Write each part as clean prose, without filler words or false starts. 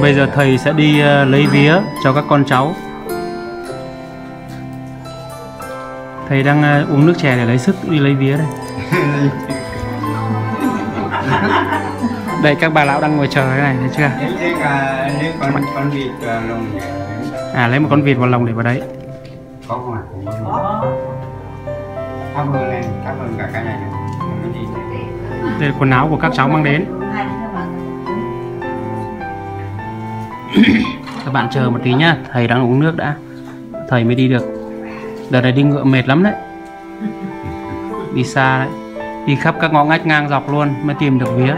Bây giờ thầy sẽ đi lấy vía cho các con cháu. Thầy đang uống nước chè để lấy sức đi lấy vía đây. Đây các bà lão đang ngồi chờ thế này, thấy chưa? Lấy con vịt lồng. À, lấy một con vịt vào lồng để vào đấy. Có không ạ? Cảm ơn này, cảm ơn cả cái này. Đây là quần áo của các cháu mang đến. Các bạn chờ một tí nhá, thầy đang uống nước đã. Thầy mới đi được. Đợt này đi ngựa mệt lắm đấy. Đi xa đấy. Đi khắp các ngõ ngách ngang dọc luôn mới tìm được vía.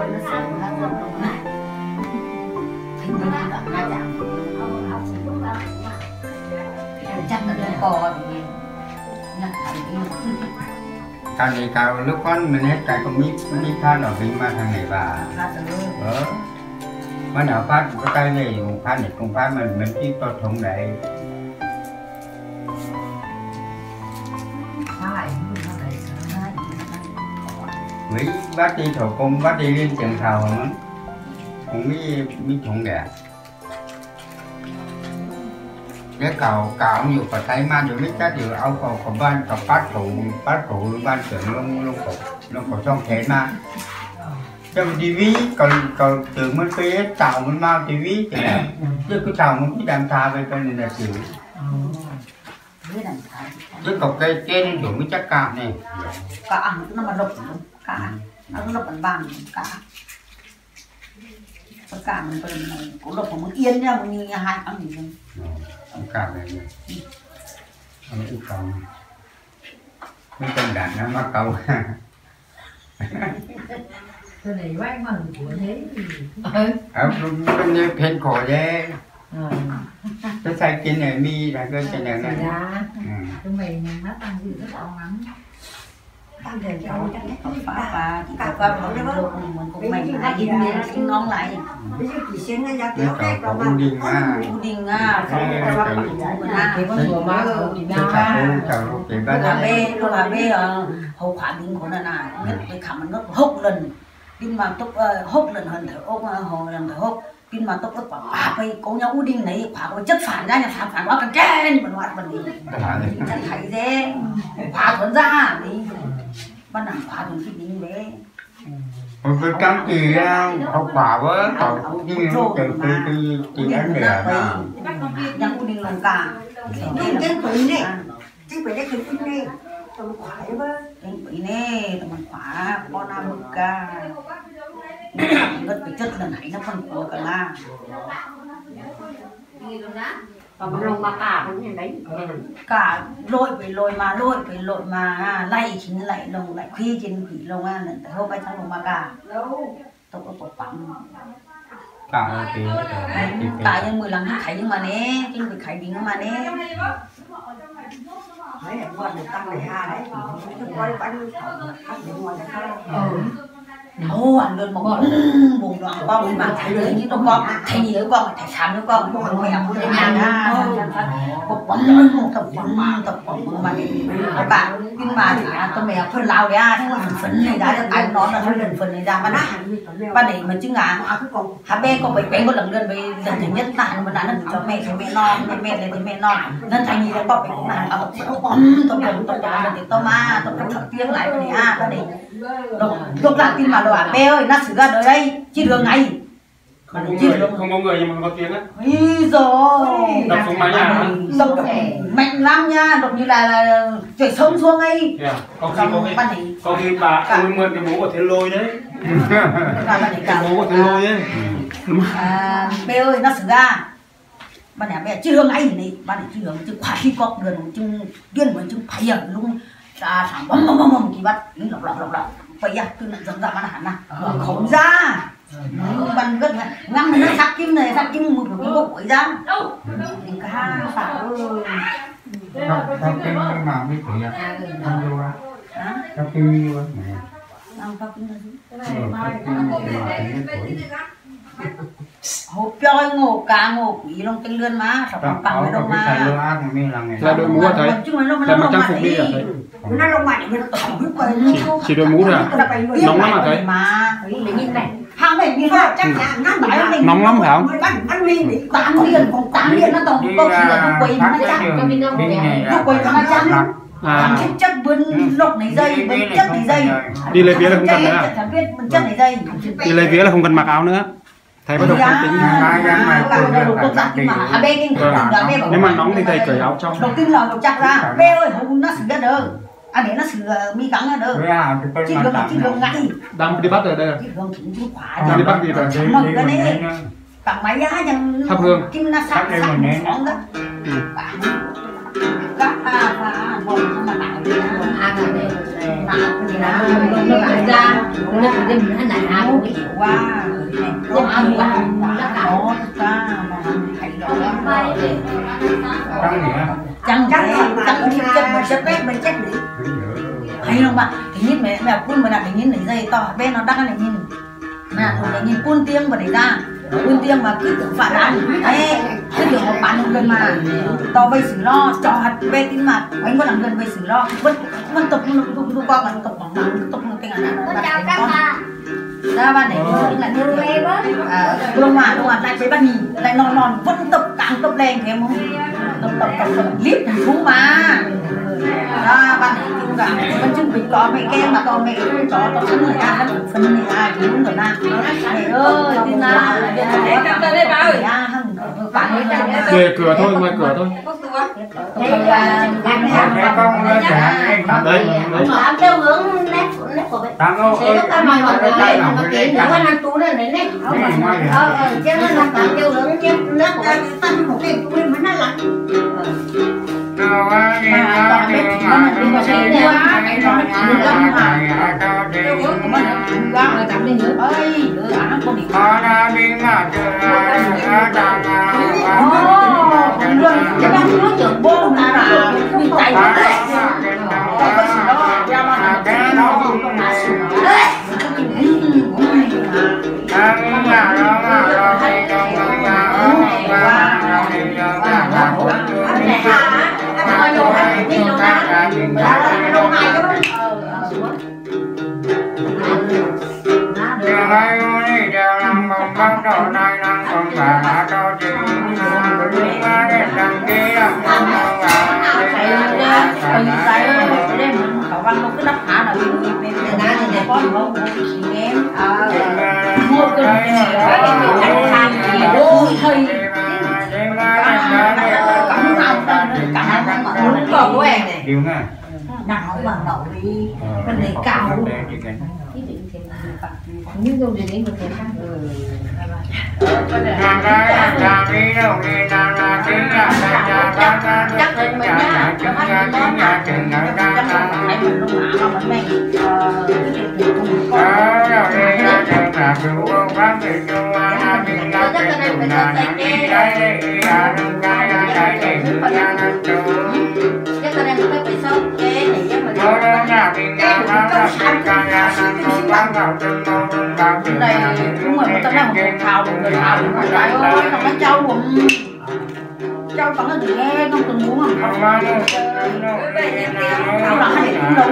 Càng ngày càng lúc con mình hết cái con mít than ở bên mà thằng này bà mà nào phát cái cây này cùng phát này cùng phát mình chỉ to thùng đấy mấy bác đi thổ công bác đi lên trường thầu nữa cũng mới thùng đẹp cái cào nhiều phải thấy mà được mấy cái điều áo cầu ban cầu phát thủ ban trưởng luôn cổ trong thế mà trong tivi còn từ mới phê tàu mới mau tivi chứ này chứ cái tàu mới đam tha về cái này là chịu chứ cọc cây trên đủ mới chắc cả này cả nó mà lục cả nó lục bằng cả tất cả mình cũng lục một yên nha như hai ăn gì cả này ăn ít còn mấy con đàn nó mắc câu tôi này quay mà của thế bên như phên khổ đấy cái sai kinh này mi là cái trên này chúng mình nó tăng gì rất là lắm tăng tiền cháu chắc nhất không phá và chỉ có con không được mình cũng mình lại in miếng xin ngon lại cái cậu cũng đi mà đình à cái vừa mà cái bà bê hậu quả đình của nó là nhất cái khảm nó hốc lần nhưng mà tốc hốc lần hơn thở ốc hồi lần thở hốc nhưng mà tốc quả bà bê có nhau u đình này quả có chất phản ra nhà phản quá càng kén mình hoạt mình đi chẳng thấy thế quả thuần ra đi ban nằm quả thuần cái đình bé cái trắng thì hậu quả với cậu như từ ăn để mà nhang u đình lòng cả cái quỷ này cái quỷ đấy cái quỷ này tao khoái quá cái quỷ này tao khóa con nam mực ca ngất cái chất lần này nó phân của cả la còn lông mà cả cũng như đấy cả lội mà lay chính lại lồng lại khi trên quỷ lông à lần tới hôm nay trong lồng mà cả tao có tổ bắn cả những 15 cái khải nhưng mà nè trên cái khải đỉnh mà nè đấy là quan được tăng này ha đấy quay bắn đâu ăn luôn một vùng đoạn con mà thấy được những con thấy nhiều con thấy xám những con mèo của nhà ha một tập bóng mà các bạn nhưng mà con mèo phân lao đấy thế mà phấn này đã cái nó là phần này ra ban để mình chứ ngà hả bé con bảy có lần gần với lần thứ nhất tại mình đã lần cho mẹ thì mẹ non mẹ này thì mẹ non nên thành gì đó con phải cũng làm tập bóng lần thì tao ma tập bóng tiếng lại cái này à cái này lúc làm tin mà đồ bé ơi nó xử ra đời đây chi đường này không có người nhưng mà có tiếng á. Ý rồi đập xuống mái nhà đập mạnh lắm nha, đập như là chảy sông xuống ấy. Có khi bà ơi mượn cái bố của Thế Lôi đấy. Cái bố của Thế Lôi đấy. Bé ơi nó xử ra bạn nhà bé chi đường ấy này bạn chi đường chứ khoái khi có gần chứ điên với chứ phải ở luôn ra thằng bấm kỳ bắt lọc bây giờ tôi lại dần ra bạn hẳn nào không ra bạn rất là ngâm nó sắc kim này sắc kim một cái bộ ấy ra cá phải ơi sao kim mà mới thử à không vô á sao kim vô hộp chơi ngộ cá ngộ quỷ long tinh lươn má sọc bằng cái đông mà là đội mũ à thấy là mặc trang phục đi à thấy nó lông mày chỉ đội mũ thôi à nóng lắm à thấy hàng này như Chắc chắc là ngăn phải mình Nóng lắm phải không? Bắn mình đi. 8 liền còn 8 liền nó tổng có khi là nó quỳ nó chắc nó quỳ nó chắc chất bên lục này dây bên chất này dây đi lấy vía là không cần nữa à? biết bên chất này dây Đi lấy vía là không cần mặc áo nữa. Thầy bắt đầu không tính. Nếu mà nóng thì thầy cởi áo trong. đầu tiên là chặt ra bé ơi không nó sửa được anh để nó sửa mi cắn ra được chỉ gừng ngay Đang đi bắt rồi đây. chỉ gừng chỉ quả Đang đi bắt gì rồi? mực cái này cả máy giá chẳng thắp hương. kim nó sắc sáng đó các và bồn mà tạo đi ăn ở đây nó ra nó cũng đem nó này ăn cái chịu quá nó ăn quá nó cạo ta mà thầy đó chẳng kim chất mà chất bét mình chất đi hay không bạn thì nhìn mẹ phun mà đặt để nhìn này dây to bên nó đắt này nhìn mà để nhìn phun tiếng mà để ra phun tiếng mà cứ tưởng phản ăn ấy cứ tưởng một bạn gần mà to bây xử lo cho hạt bê tin mà anh có làm gần bây xử lo vẫn tập nó qua mà tập bằng tập nó cái này nó ra ban này là như thế luôn mà lại với ban nhìn lại non vẫn tập càng tập lên thế không tập clip thành thú mà ra ban này cũng cả vẫn chuẩn bị có mấy kem mà có mấy cho tao sẵn người ta phần này ai cũng muốn rồi na thầy ơi tin na Về cửa thôi, ngoài cửa thôi. Đây, ăn theo hướng nét của bạn sẽ lúc ăn mà mọi người cái nó ăn tú này nét chứ nó làm tạm theo hướng chứ nét của bạn Tăng một cái túi mà nó lạnh. Điều nghe. Nào mà nấu đi bên này cao nhưng đâu để đến một cái khác đây đúng rồi mà tao đang một thào người thào trời ơi thằng nó trâu còn nó nghe không từng muốn không tao là hai cũng đâu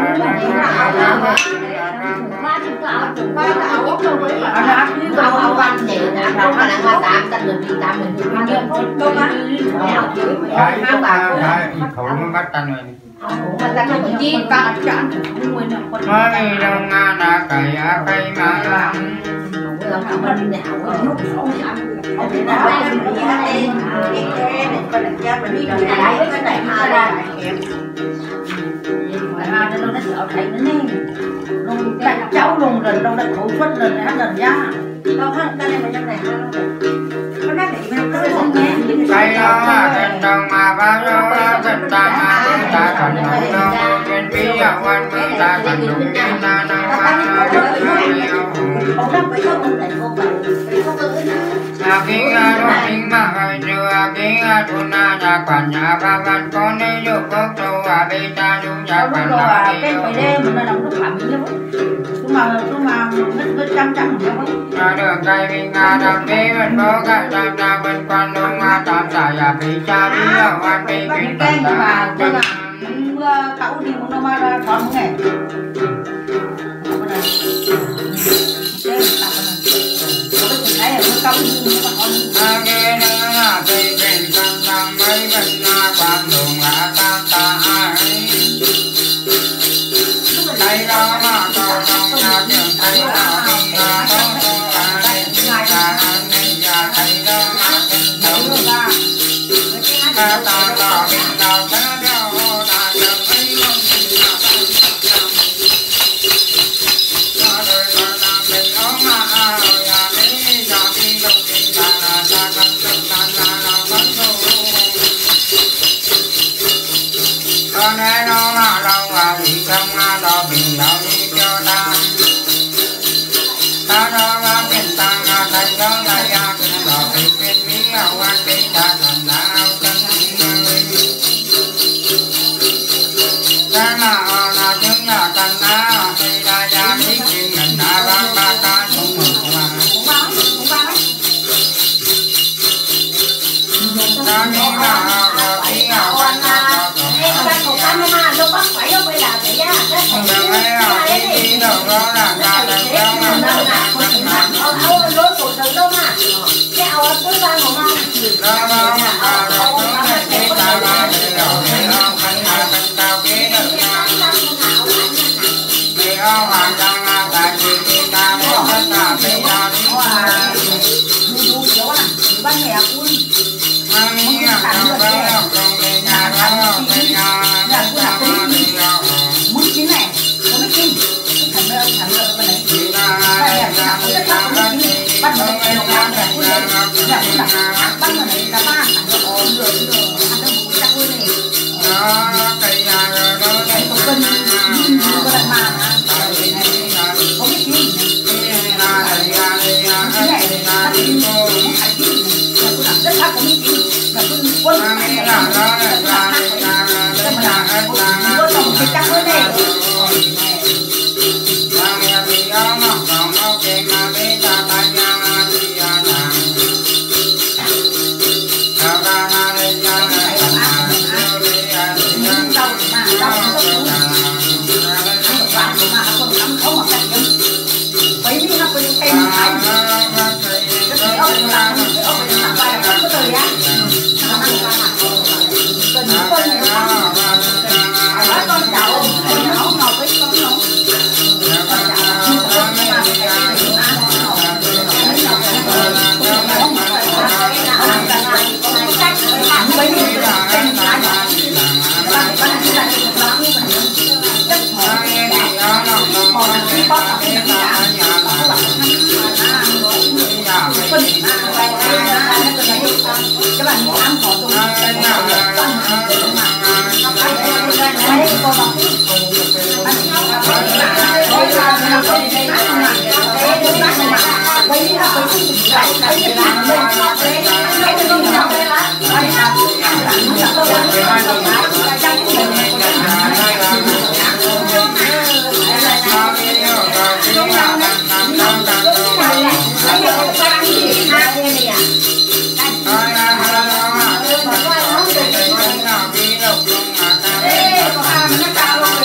cháu lùng lần đâu đặt khẩu suất lần hát lần nhá tao hát ta đây mà trong này có nát để mà tôi không nhé cây đó là cây trồng mà bao nhiêu là cây trồng mà ta cần đúng đâu trên phía ở quan mới ta cần đúng như ta đang mang được nhiều ông đáp với không tại không phải kính đô kính mà hơi chưa kính tu na nhà quản nhà ba văn con đi dục quốc tu bê ta du nhà quản nhà đi cái phải đêm mình là đóng lúc phạm như tôi mà mất trăm được cây mình đăng ký mình bố cả trăm na mình quan đúng tam giải bê cha bí ở quan bê kính cái mà tôi là cậu thì nó mà ra còn một ngày Hãy subscribe cho kênh Ghiền Mì Gõ để không bỏ lỡ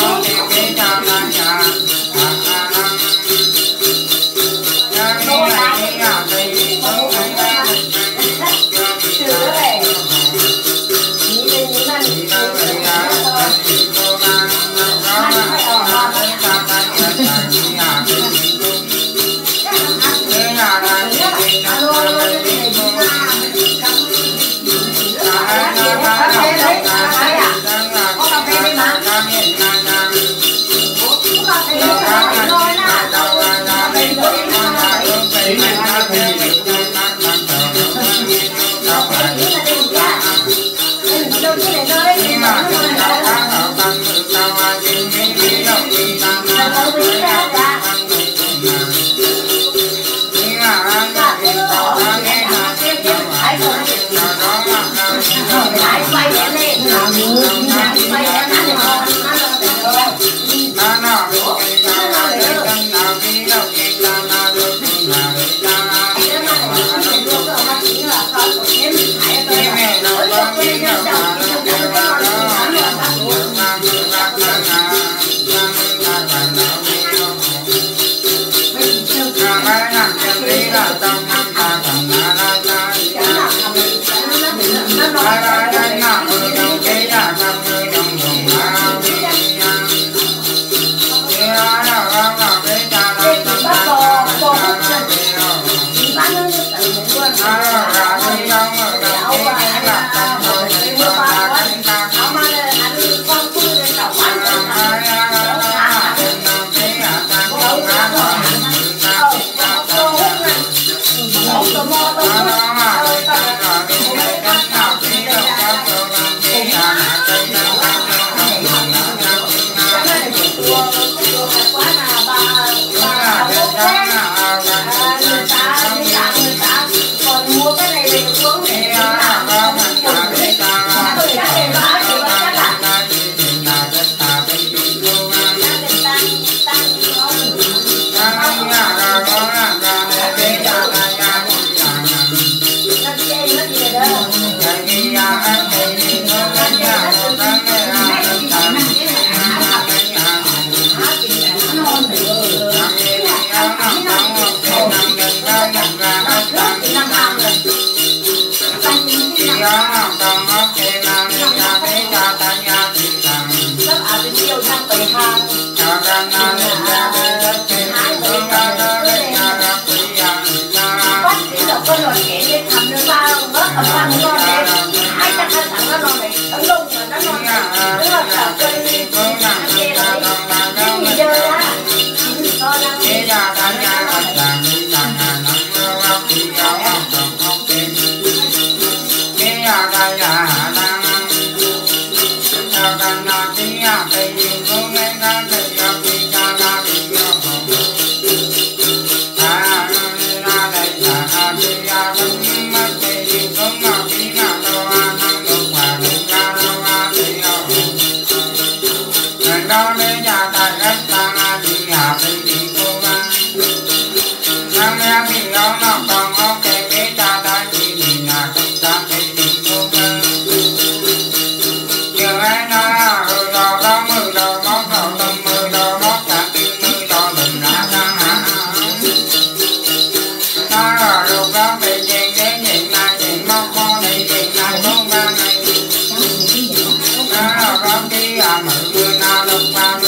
Hãy subscribe cho kênh Ghiền Mì Gõ để không bỏ lỡ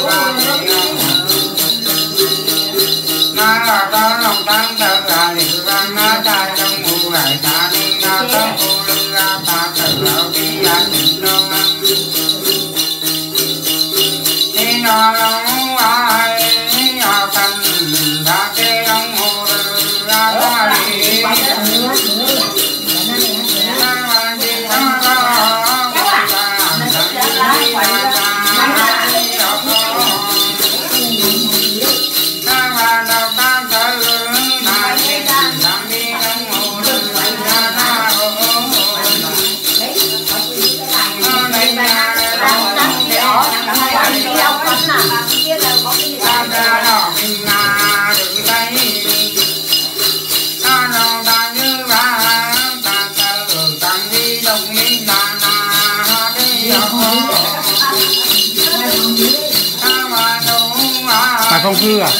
na ta lòng tăng ta ra đi ra na ta trong mù lại ta đi na ta mù lưng ra ta tự lão đi ra tình nông đi nó lòng ai nhỏ thân ta kê lòng mù ra ta đi Bà không cư à?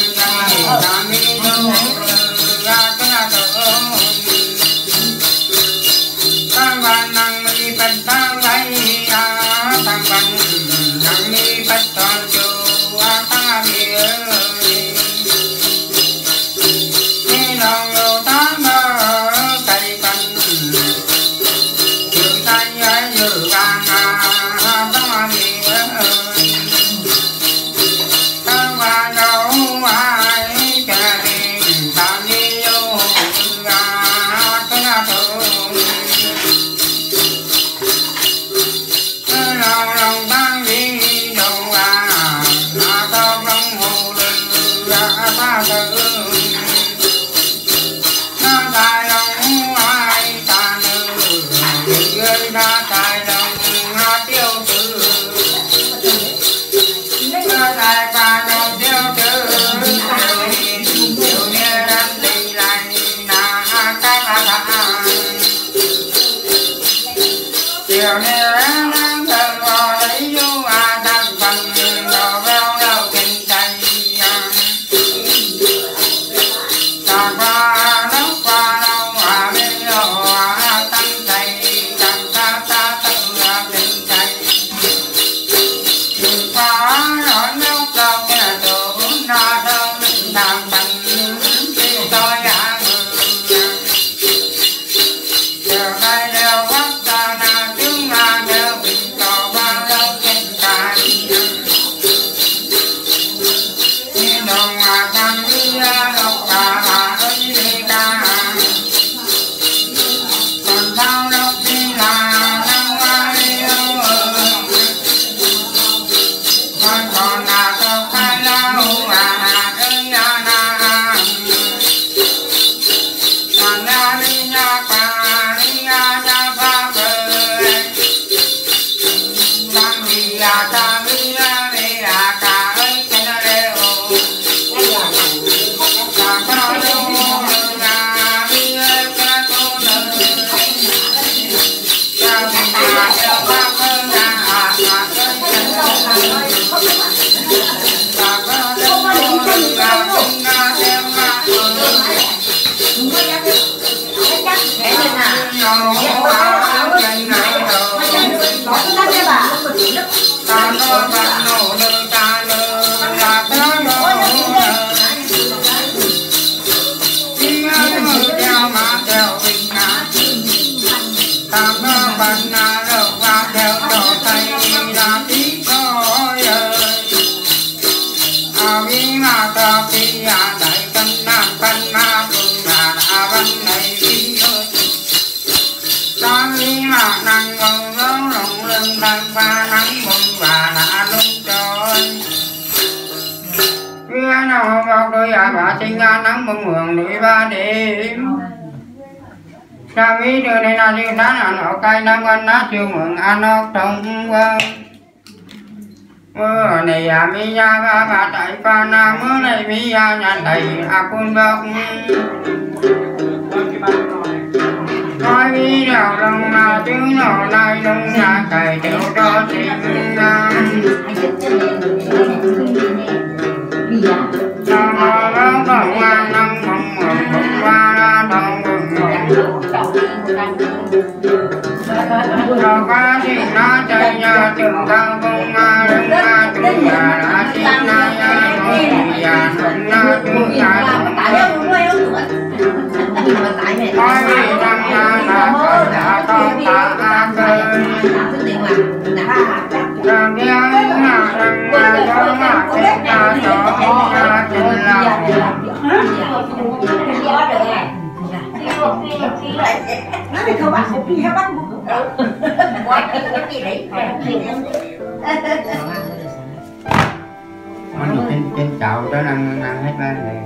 nắng mừng mường núi ba đêm nam ý đưa đây là đi nán ăn ở cây nam anh ná chiều mừng ăn ốc trong mưa này à mi ya ba tại pa na mưa này mi ya nhà đầy cun bọc nói mi đào lòng mà tiếng nọ nay đông nhà cày tiểu cho tình qua thì nó chơi nhà trường cao công đừng qua trường nhà đã xin là na chúng ta tại đâu nuôi đâu nữa mà tại mẹ nói rằng là có đã có ta cơ rằng nhớ rằng có mà chết ta cho ta tin Nói thì không bạn không đi hay bắt một mình trên chậu cho ăn hết lên này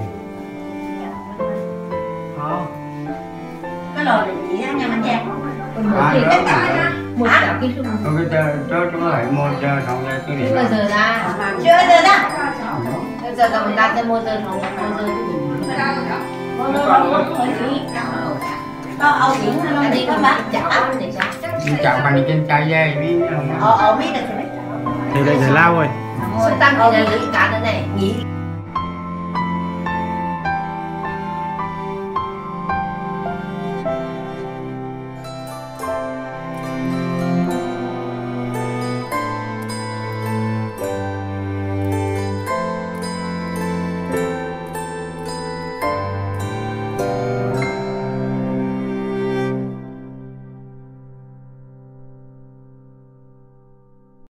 cái lò này gì á nhà mình chè một chảo kia chung tôi cho lại mua cho xong rồi cái chưa bao giờ ra chưa giờ đó bây giờ là mình đặt cho mua giờ không ông diễn anh đi có bác chảo để chậu bằng trên chai dê biết biết được thì đây là lao rồi tăng thì là cả nữa này nghỉ